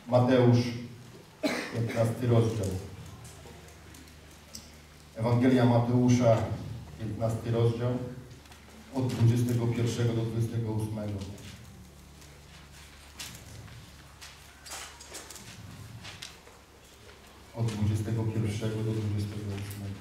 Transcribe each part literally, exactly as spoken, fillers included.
Mateusz, piętnasty rozdział. Ewangelia Mateusza, piętnasty rozdział, od dwudziestego pierwszego do dwudziestego ósmego. Od dwudziestego pierwszego do dwudziestego ósmego.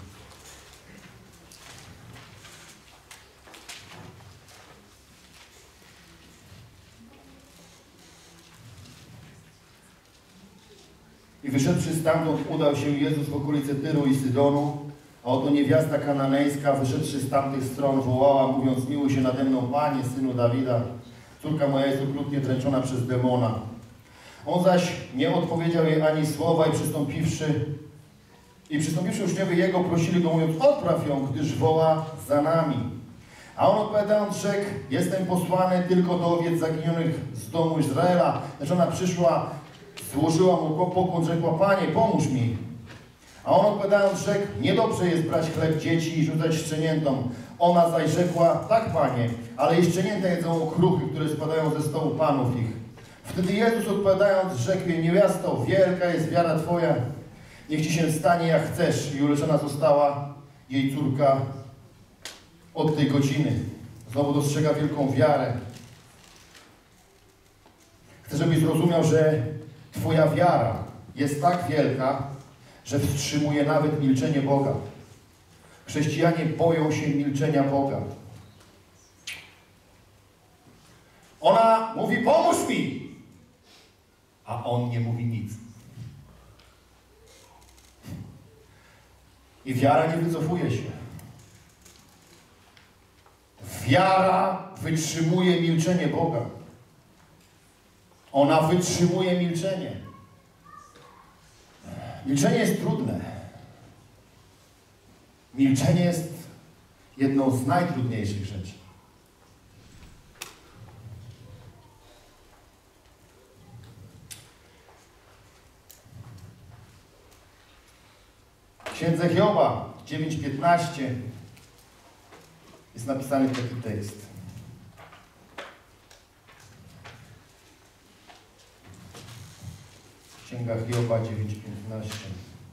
I wyszedłszy stamtąd, udał się Jezus w okolice Tyru i Sydonu, a oto niewiasta kananejska, wyszedłszy z tamtych stron, wołała, mówiąc, miłuj się nade mną, Panie, Synu Dawida, córka moja jest okrutnie dręczona przez demona. On zaś nie odpowiedział jej ani słowa i przystąpiwszy, i przystąpiwszy uczniowie Jego, prosili Go, mówiąc, odpraw ją, gdyż woła za nami. A On odpowiadając rzekł, jestem posłany tylko do owiec zaginionych z domu Izraela. Lecz ona przyszła, złożyła mu pokłon, rzekła, Panie, pomóż mi. A On odpowiadając rzekł, niedobrze jest brać chleb dzieci i rzucać szczeniętom. Ona zaś rzekła, tak, Panie, ale i szczenięta jedzą okruchy, które spadają ze stołu panów ich. Wtedy Jezus odpowiadając rzekł jej, niewiasto, wielka jest wiara Twoja, niech Ci się stanie jak chcesz. I uleczona została jej córka od tej godziny. Znowu dostrzega wielką wiarę. Chcę, żebyś zrozumiał, że Twoja wiara jest tak wielka, że wstrzymuje nawet milczenie Boga. Chrześcijanie boją się milczenia Boga. Ona mówi, pomóż mi! A On nie mówi nic. I wiara nie wycofuje się. Wiara wytrzymuje milczenie Boga. Ona wytrzymuje milczenie. Milczenie jest trudne. Milczenie jest jedną z najtrudniejszych rzeczy. W Księdze Hioba dziewięć piętnaście jest napisany taki tekst. Księga Hioba dziewięć piętnaście.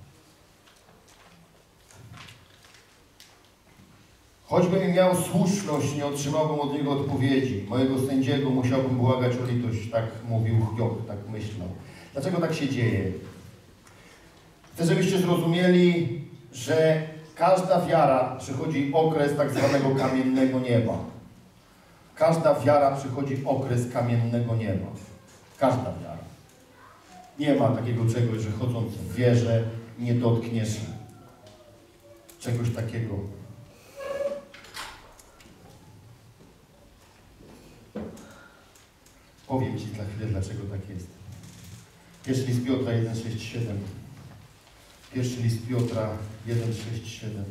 Choćbym miał słuszność, nie otrzymałbym od niego odpowiedzi. Mojego sędziego musiałbym błagać o litość. Tak mówił Hiob, tak myślał. Dlaczego tak się dzieje? Chcę, żebyście zrozumieli, że każda wiara przychodzi okres tak zwanego kamiennego nieba. Każda wiara przychodzi okres kamiennego nieba. Każda wiara. Nie ma takiego czegoś, że chodząc w wierze nie dotkniesz czegoś takiego. Powiem Ci za chwilę, dlaczego tak jest. Pierwszy list Piotra jeden, sześć, siedem. Pierwszy list Piotra jeden, sześć, siedem.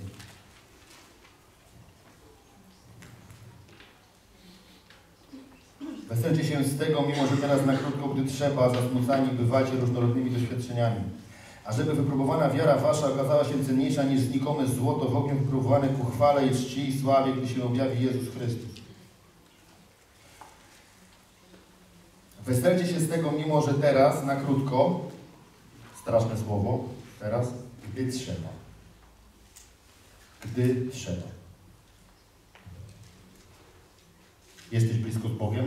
Weselcie się z tego, mimo że teraz na krótko, gdy trzeba, zasmucani bywacie różnorodnymi doświadczeniami. A żeby wypróbowana wiara wasza okazała się cenniejsza niż znikome złoto w ogniu wypróbowane ku chwale i czci i sławie, gdy się objawi Jezus Chrystus. Weselcie się z tego, mimo że teraz, na krótko, straszne słowo, teraz, gdy trzeba. Gdy trzeba. Jesteś blisko z Bogiem?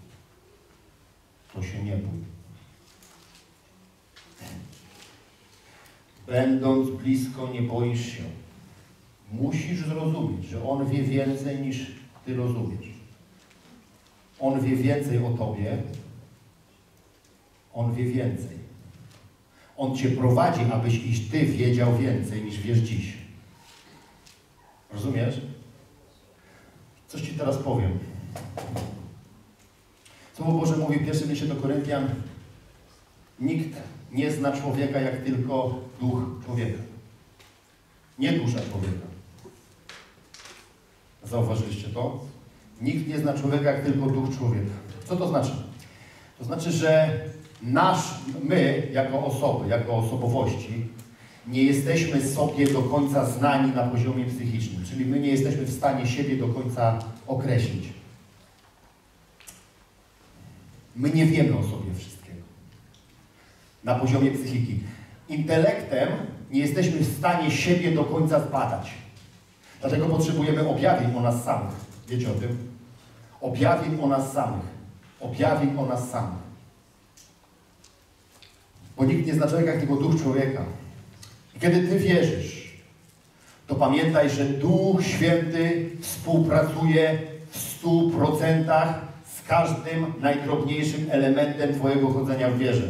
To się nie bój. Będąc blisko, nie boisz się. Musisz zrozumieć, że On wie więcej niż Ty rozumiesz. On wie więcej o Tobie. On wie więcej. On Cię prowadzi, abyś iż Ty wiedział więcej niż wiesz dziś. Rozumiesz? Coś Ci teraz powiem. Słowo Boże mówi w pierwszym liście do Koryntian: nikt nie zna człowieka jak tylko duch człowieka. Nie dusza człowieka. Zauważyliście to? Nikt nie zna człowieka jak tylko duch człowieka. Co to znaczy? To znaczy, że nasz, my jako osoby, jako osobowości nie jesteśmy sobie do końca znani na poziomie psychicznym. Czyli my nie jesteśmy w stanie siebie do końca określić. My nie wiemy o sobie wszystkiego. na poziomie psychiki. Intelektem nie jesteśmy w stanie siebie do końca zbadać. Dlatego potrzebujemy objawień o nas samych. Wiecie o tym? Objawień o nas samych. Objawień o nas samych. Bo nikt nie zna człowieka jak tylko duch człowieka. I kiedy Ty wierzysz, to pamiętaj, że Duch Święty współpracuje w stu procentach z każdym najdrobniejszym elementem Twojego chodzenia w wierze.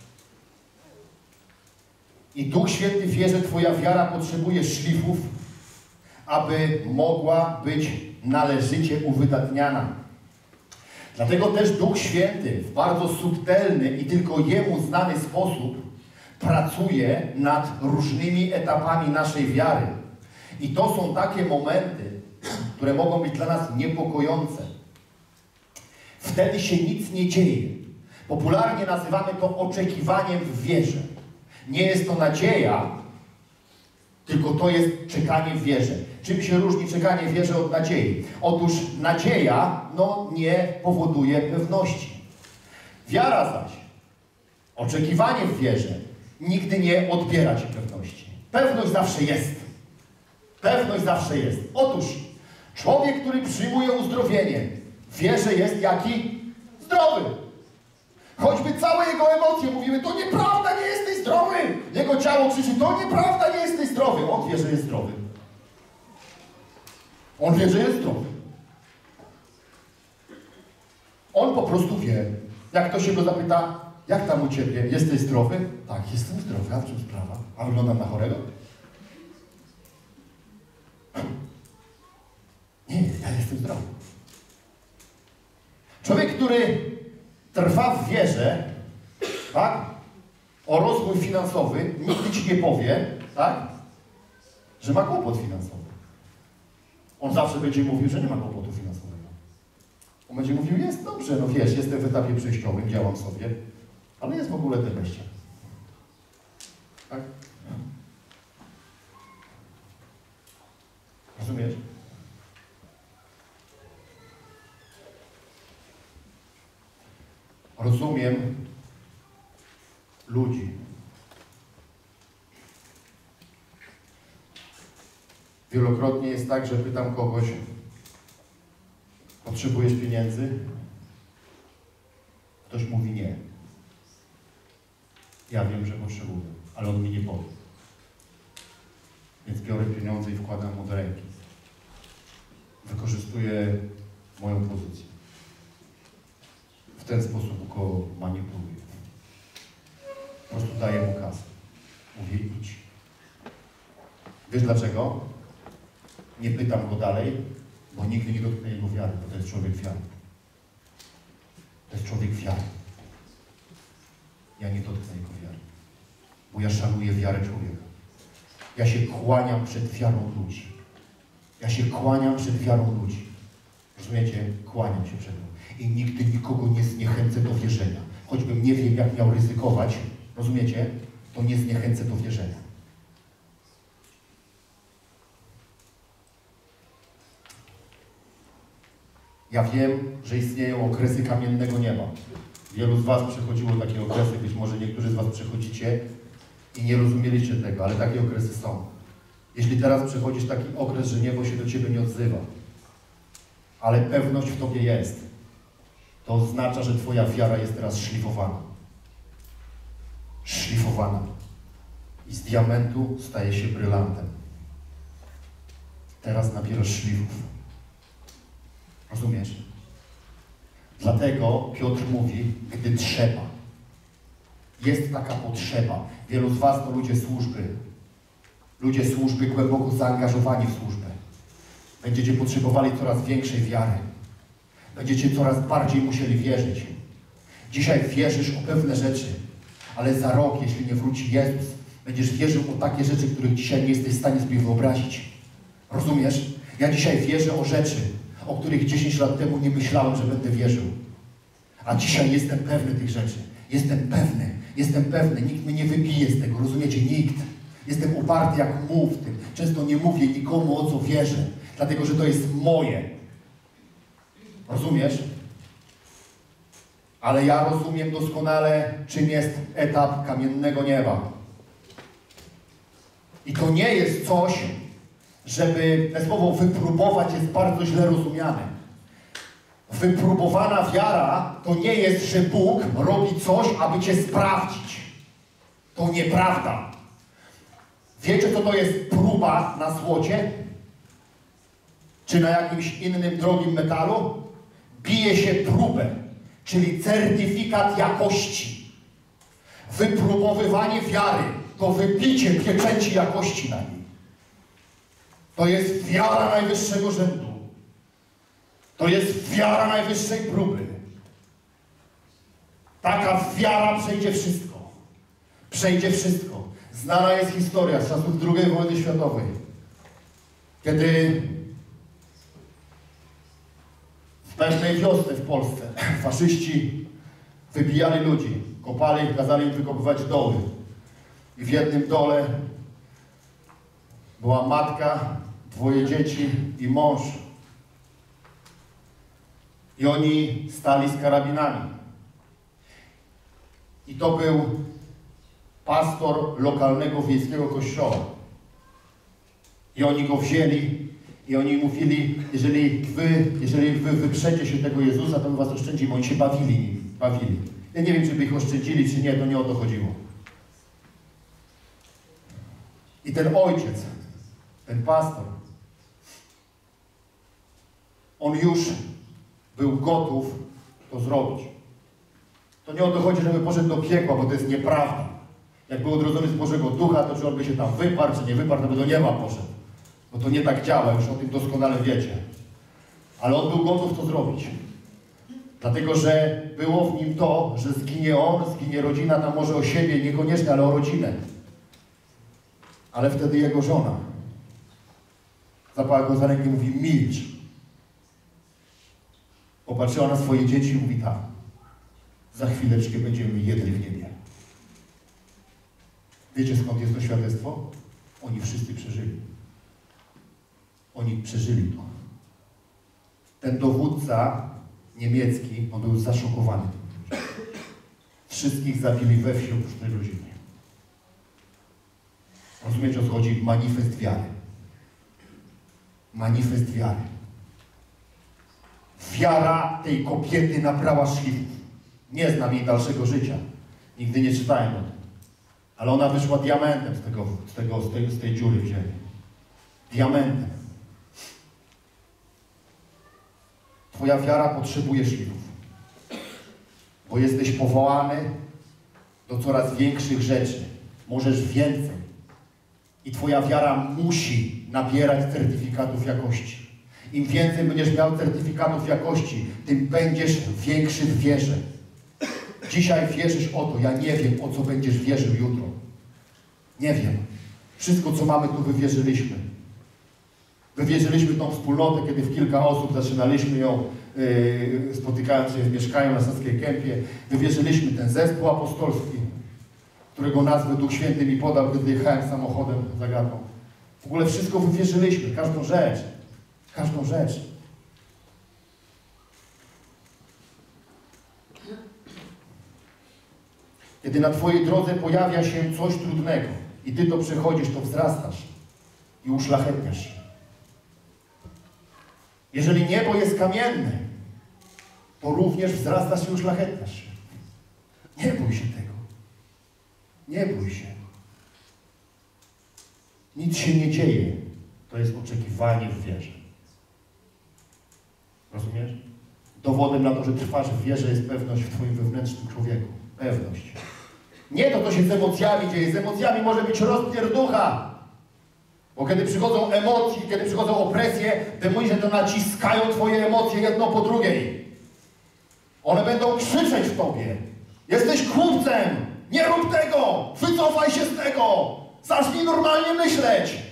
I Duch Święty wie, że Twoja wiara potrzebuje szlifów, aby mogła być należycie uwydatniana. Dlatego też Duch Święty w bardzo subtelny i tylko Jemu znany sposób pracuje nad różnymi etapami naszej wiary. I to są takie momenty, które mogą być dla nas niepokojące. Wtedy się nic nie dzieje. Popularnie nazywamy to oczekiwaniem w wierze. Nie jest to nadzieja, tylko to jest czekanie w wierze. Czym się różni czekanie w wierze od nadziei? Otóż nadzieja no, nie powoduje pewności. Wiara zaś, oczekiwanie w wierze, nigdy nie odbiera Ci pewności. Pewność zawsze jest. Pewność zawsze jest. Otóż człowiek, który przyjmuje uzdrowienie, w wierze jest jaki? Zdrowy. Choćby całe jego emocje mówiły, to nieprawda, nie jesteś zdrowy. Jego ciało krzyczy, to nieprawda, nie jesteś zdrowy. On wie, że jest zdrowy. On wie, że jest zdrowy. On po prostu wie. Jak ktoś się go zapyta, jak tam u Ciebie? Jesteś zdrowy? Tak, jestem zdrowy. A w czym sprawa? A wyglądam na chorego? Nie, ja jestem zdrowy. Człowiek, który trwa w wierze, tak, o rozwój finansowy, nigdy Ci nie powie, tak, że ma kłopot finansowy. On zawsze będzie mówił, że nie ma kłopotu finansowego. On będzie mówił, jest dobrze, no wiesz, jestem w etapie przejściowym, działam sobie, ale jest w ogóle te wejście. Tak? Rozumiesz? Rozumiem ludzi. Wielokrotnie jest tak, że pytam kogoś, potrzebujesz pieniędzy? Ktoś mówi nie. Ja wiem, że potrzebuję, ale on mi nie powie. Więc biorę pieniądze i wkładam mu do ręki. Wykorzystuję moją pozycję. W ten sposób go manipuluję. Po prostu daję mu kasę. Mówię, idź. Wiesz dlaczego? Nie pytam go dalej, bo nigdy nie dotknę jego wiary, bo to jest człowiek wiary. To jest człowiek wiary. Ja nie dotknę jego wiary, bo ja szanuję wiarę człowieka. Ja się kłaniam przed wiarą ludzi. Ja się kłaniam przed wiarą ludzi. Rozumiecie? Kłaniam się przed nią. I nigdy nikogo nie zniechęcę do wierzenia. Choćbym nie wiem, jak miał ryzykować, rozumiecie? To nie zniechęcę do wierzenia. Ja wiem, że istnieją okresy kamiennego nieba. Wielu z Was przechodziło takie okresy, być może niektórzy z Was przechodzicie i nie rozumieliście tego, ale takie okresy są. Jeśli teraz przechodzisz taki okres, że niebo się do Ciebie nie odzywa, ale pewność w Tobie jest, to oznacza, że Twoja wiara jest teraz szlifowana. Szlifowana. I z diamentu staje się brylantem. Teraz nabierasz szlifów. Rozumiesz? Dlatego Piotr mówi, gdy trzeba. Jest taka potrzeba. Wielu z Was to ludzie służby. Ludzie służby głęboko zaangażowani w służbę. Będziecie potrzebowali coraz większej wiary. Będziecie coraz bardziej musieli wierzyć. Dzisiaj wierzysz o pewne rzeczy, ale za rok, jeśli nie wróci Jezus, będziesz wierzył o takie rzeczy, których dzisiaj nie jesteś w stanie sobie wyobrazić. Rozumiesz? Ja dzisiaj wierzę o rzeczy, o których dziesięć lat temu nie myślałem, że będę wierzył. A dzisiaj jestem pewny tych rzeczy. Jestem pewny. Jestem pewny. Nikt mnie nie wybije z tego. Rozumiecie? Nikt. Jestem uparty jak muł w tym. Często nie mówię nikomu, o co wierzę. Dlatego, że to jest moje. Rozumiesz? Ale ja rozumiem doskonale, czym jest etap kamiennego nieba. I to nie jest coś, żeby, te słowo wypróbować jest bardzo źle rozumiane. Wypróbowana wiara to nie jest, że Bóg robi coś, aby cię sprawdzić. To nieprawda. Wiecie, co to jest próba na złocie? Czy na jakimś innym drogim metalu? Bije się próbę, czyli certyfikat jakości. Wypróbowywanie wiary to wybicie pieczęci jakości na niej. To jest wiara najwyższego rzędu. To jest wiara najwyższej próby. Taka wiara przejdzie wszystko. Przejdzie wszystko. Znana jest historia z czasów drugiej wojny światowej, kiedy w pewnej wiosce w Polsce faszyści wybijali ludzi, kopali, kazali im wykopywać doły. I w jednym dole była matka, dwoje dzieci i mąż. I oni stali z karabinami. I to był pastor lokalnego wiejskiego kościoła. I oni go wzięli i oni mówili, jeżeli wy, jeżeli wy wyprzecie się tego Jezusa, to my was oszczędzimy. Oni się bawili nim, bawili. Ja nie wiem, czy by ich oszczędzili, czy nie, to nie o to chodziło. I ten ojciec, ten pastor, on już był gotów to zrobić. To nie o to chodzi, żeby poszedł do piekła, bo to jest nieprawda. Jak był odrodzony z Bożego Ducha, to czy on by się tam wyparł, czy nie wyparł, to by do nieba poszedł. Bo to nie tak działa, już o tym doskonale wiecie. Ale on był gotów to zrobić. Dlatego, że było w nim to, że zginie on, zginie rodzina, tam może o siebie, niekoniecznie, ale o rodzinę. Ale wtedy jego żona zapała go za rękę i mówi: milcz. Popatrzyła na swoje dzieci i mówi: tak, za chwileczkę będziemy jedli w niebie. Wiecie, skąd jest to świadectwo? Oni wszyscy przeżyli. Oni przeżyli to. Ten dowódca niemiecki, on był zaszokowany. Wszystkich zabili we wsi oprócz tej rodziny. Rozumiecie, o co chodzi? Manifest wiary. Manifest wiary. Wiara tej kobiety nabrała szlifów. Nie znam jej dalszego życia. Nigdy nie czytałem o tym. Ale ona wyszła diamentem z, tego, z, tego, z, tej, z tej dziury w ziemi. Diamentem. Twoja wiara potrzebuje szlifów. Bo jesteś powołany do coraz większych rzeczy. Możesz więcej. I twoja wiara musi nabierać certyfikatów jakości. Im więcej będziesz miał certyfikatów jakości, tym będziesz większy w wierze. Dzisiaj wierzysz o to, ja nie wiem, o co będziesz wierzył jutro. Nie wiem. Wszystko, co mamy, tu wywierzyliśmy. Wywierzyliśmy tą wspólnotę, kiedy w kilka osób zaczynaliśmy ją, yy, spotykając się w mieszkaniu na Saskiej Kępie. Wywierzyliśmy ten zespół apostolski, którego nazwę Duch Święty mi podał, gdy jechałem samochodem za Gatą. W ogóle wszystko wywierzyliśmy, każdą rzecz. Każdą rzecz. Kiedy na twojej drodze pojawia się coś trudnego i ty to przechodzisz, to wzrastasz i uszlachetniasz się. Jeżeli niebo jest kamienne, to również wzrastasz i uszlachetniasz się. Nie bój się tego. Nie bój się. Nic się nie dzieje. To jest oczekiwanie w wierze. Rozumiesz? Dowodem na to, że trwasz w wierze, jest pewność w twoim wewnętrznym człowieku. Pewność. Nie to, co się z emocjami dzieje. Z emocjami może być rozpierducha. Bo kiedy przychodzą emocje, kiedy przychodzą opresje, demoni to naciskają twoje emocje jedno po drugiej. One będą krzyczeć w tobie. Jesteś głupcem! Nie rób tego! Wycofaj się z tego! Zacznij normalnie myśleć!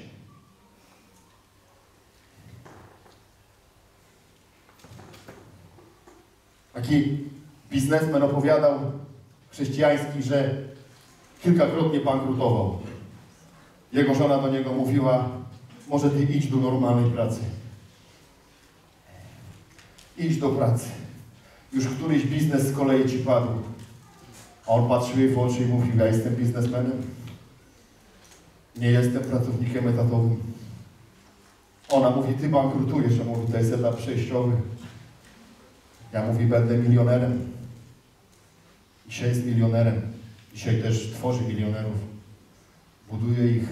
Taki biznesmen opowiadał chrześcijański, że kilkakrotnie bankrutował. Jego żona do niego mówiła: może ty idź do normalnej pracy. Idź do pracy. Już któryś biznes z kolei ci padł. A on patrzył jej w oczy i mówił, ja jestem biznesmenem. Nie jestem pracownikiem etatowym. Ona mówi, ty bankrutujesz. On mówi, to jest etap przejściowy. Ja mówi, będę milionerem. Dzisiaj jest milionerem. Dzisiaj też tworzy milionerów. Buduje ich.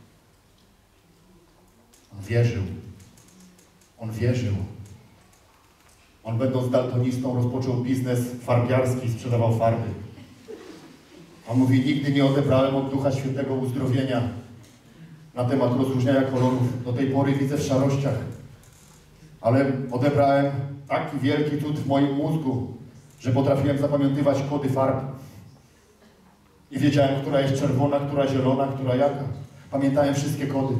On wierzył. On wierzył. On będąc daltonistą rozpoczął biznes farbiarski, sprzedawał farby. On mówi, nigdy nie odebrałem od Ducha Świętego uzdrowienia na temat rozróżniania kolorów. Do tej pory widzę w szarościach. Ale odebrałem taki wielki cud w moim mózgu, że potrafiłem zapamiętywać kody farb. I wiedziałem, która jest czerwona, która zielona, która jaka. Pamiętałem wszystkie kody.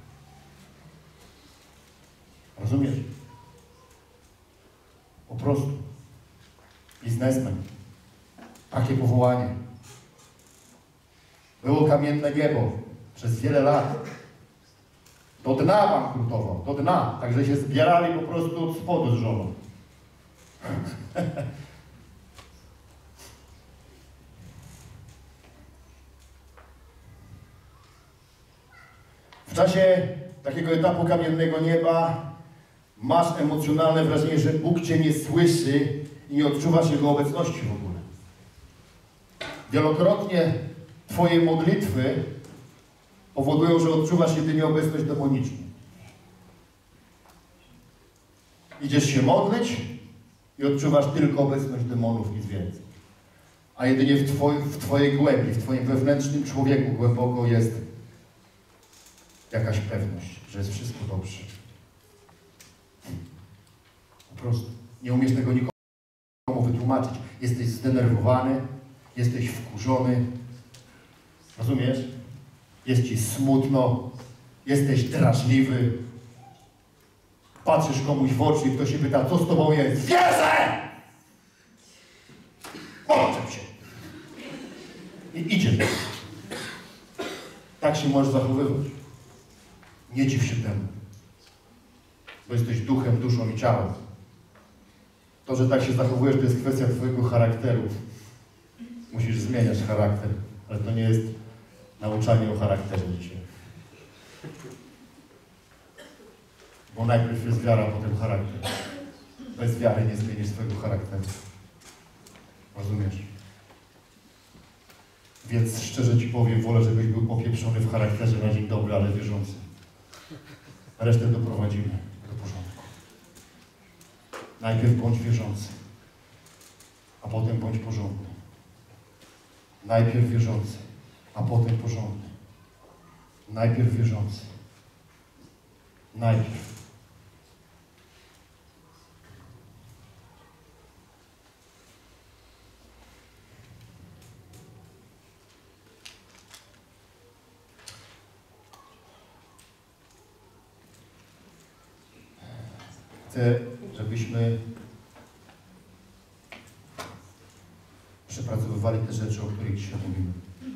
Rozumiesz? Po prostu. Biznesmen. Takie powołanie. Było kamienne niebo przez wiele lat. Do dna bankrutował, do dna. Także się zbierali po prostu od spodu z żoną. W czasie takiego etapu kamiennego nieba masz emocjonalne wrażenie, że Bóg cię nie słyszy i nie odczuwasz Jego obecności w ogóle. Wielokrotnie twoje modlitwy powodują, że odczuwasz jedynie obecność demoniczną. Idziesz się modlić i odczuwasz tylko obecność demonów, nic więcej. A jedynie w, twoi, w twojej głębi, w twoim wewnętrznym człowieku głęboko jest jakaś pewność, że jest wszystko dobrze. Po prostu. Nie umiesz tego nikomu wytłumaczyć. Jesteś zdenerwowany, jesteś wkurzony. Rozumiesz? Jest ci smutno, jesteś drażliwy. Patrzysz komuś w oczy i ktoś się pyta, co z tobą jest? Wierzę! Poczep się. I idzie. Tak się możesz zachowywać. Nie dziw się temu. Bo jesteś duchem, duszą i ciałem. To, że tak się zachowujesz, to jest kwestia twojego charakteru. Musisz zmieniać charakter, ale to nie jest nauczanie o charakterze dzisiaj. Bo najpierw jest wiara, potem charakter. Bez wiary nie zmienisz swojego charakteru. Rozumiesz? Więc szczerze ci powiem, wolę, żebyś był popieprzony w charakterze na dzień dobry, ale wierzący. Resztę doprowadzimy do porządku. Najpierw bądź wierzący, a potem bądź porządny. Najpierw wierzący, a potem porządny. Najpierw wierzący. Najpierw. Chcę, żebyśmy przepracowywali te rzeczy, o których dzisiaj mówimy.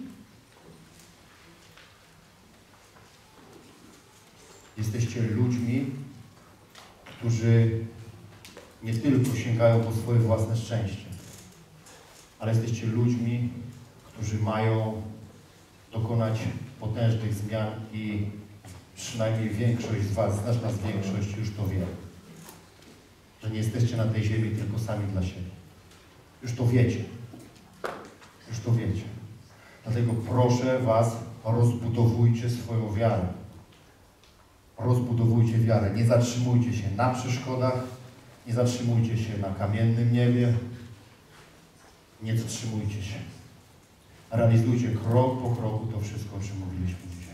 Jesteście ludźmi, którzy nie tylko sięgają po swoje własne szczęście, ale jesteście ludźmi, którzy mają dokonać potężnych zmian i przynajmniej większość z was, znaczna większość już to wie. Że nie jesteście na tej ziemi tylko sami dla siebie. Już to wiecie. Już to wiecie. Dlatego proszę was, rozbudowujcie swoją wiarę. Rozbudowujcie wiarę. Nie zatrzymujcie się na przeszkodach. Nie zatrzymujcie się na kamiennym niebie. Nie zatrzymujcie się. Realizujcie krok po kroku to wszystko, o czym mówiliśmy dzisiaj.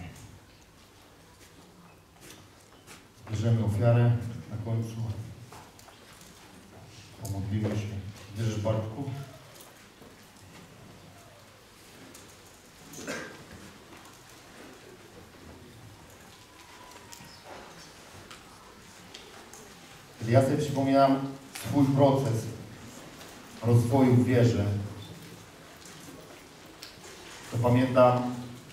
Bierzemy ofiarę na końcu. Pomodlimy się. Bierzesz, Bartku? Kiedy ja sobie przypominam swój proces rozwoju w wierze, to pamiętam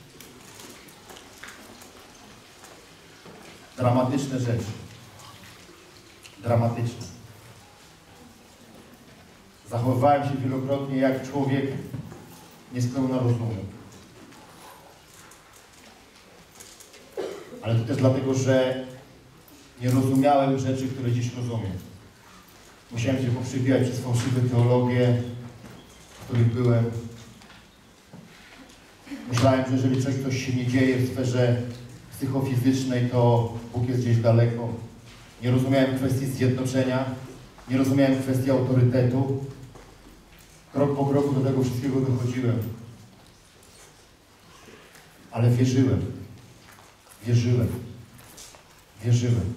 dramatyczne rzeczy. Dramatyczne. Zachowywałem się wielokrotnie jak człowiek niespełna rozumu. Ale to też dlatego, że nie rozumiałem rzeczy, które dziś rozumiem. Musiałem się poprzebijać przez fałszywe teologie, w których byłem. Myślałem, że jeżeli coś, coś się nie dzieje w sferze psychofizycznej, to Bóg jest gdzieś daleko. Nie rozumiałem kwestii zjednoczenia, nie rozumiałem kwestii autorytetu. Krok po kroku do tego wszystkiego dochodziłem. Ale wierzyłem. Wierzyłem. Wierzyłem.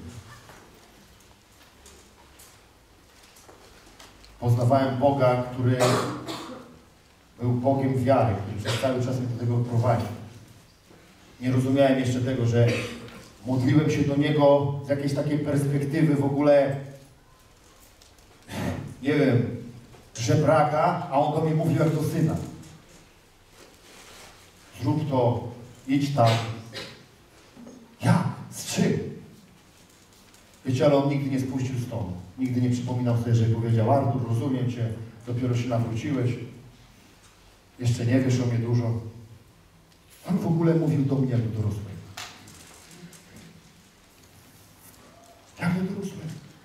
Poznawałem Boga, który był Bogiem wiary, który przez cały czas mnie do tego prowadził. Nie rozumiałem jeszcze tego, że modliłem się do Niego z jakiejś takiej perspektywy w ogóle, nie wiem, żebraka, a On do mnie mówił jak do syna. Zrób to, idź tam. Jak? Z czym? Wiecie, ale On nigdy nie spuścił z tonu. Nigdy nie przypominał sobie, że powiedział: Artur, rozumiem Cię, dopiero się nawróciłeś. Jeszcze nie wiesz o mnie dużo. On w ogóle mówił do mnie jak do dorosłego. Jak do dorosłego.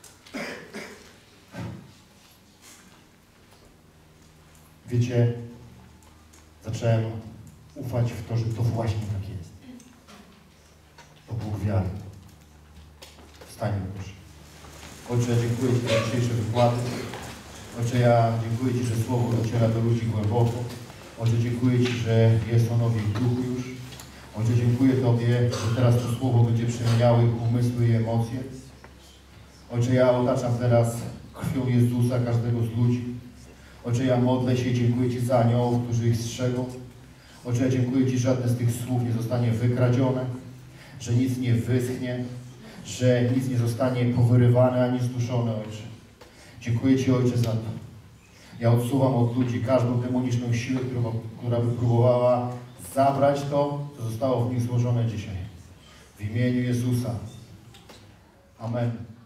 Wiecie, zacząłem ufać w to, że to właśnie tak jest. To Bóg wiary. Wstańmy proszę. Ojcze, dziękuję Ci za dzisiejsze wykłady. Ojcze, ja dziękuję Ci, że Słowo dociera do ludzi głęboko. Ojcze, dziękuję Ci, że jest ono w ich duchu już. Ojcze, dziękuję Tobie, że teraz to Słowo będzie przemieniało ich umysły i emocje. Ojcze, ja otaczam teraz krwią Jezusa każdego z ludzi. Ojcze, ja modlę się i dziękuję Ci za aniołów, którzy ich strzegą. Ojcze, ja dziękuję Ci, że żadne z tych słów nie zostanie wykradzione, że nic nie wyschnie, że nic nie zostanie powyrywane ani zduszone, Ojcze. Dziękuję Ci, Ojcze, za to. Ja odsuwam od ludzi każdą demoniczną siłę, która, która by próbowała zabrać to, co zostało w nich złożone dzisiaj. W imieniu Jezusa. Amen.